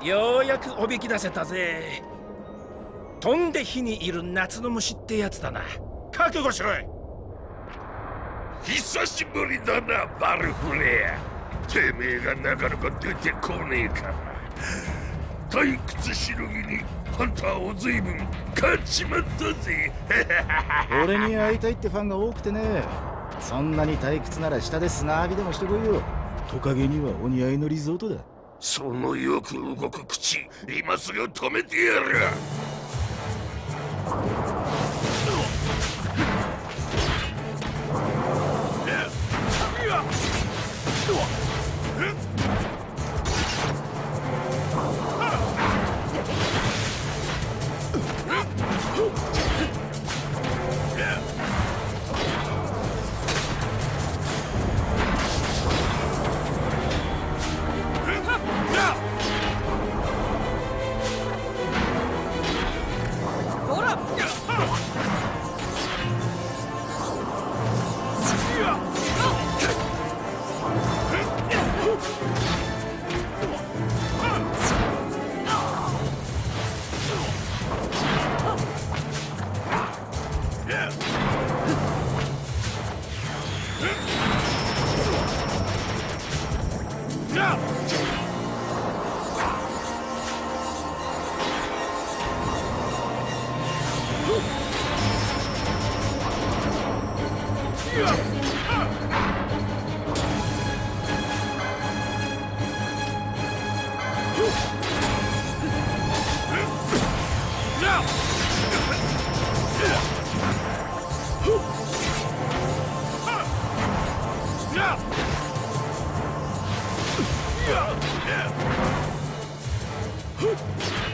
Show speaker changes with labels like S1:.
S1: ようやくおびき出せたぜ。飛んで火にいる夏の虫ってやつだな。覚悟しろい。
S2: 久しぶりだな、バルフレア。てめえがなかなか出てこねえから。退屈しのぎにハンターを随分勝ちまったぜ。
S3: 俺に会いたいってファンが多くてね。そんなに退屈なら下で砂浴びでもしてこいよ。トカゲにはお似合いのリゾートだ。
S2: そのよく動く口、今すぐ止めてやる。
S1: Yeah!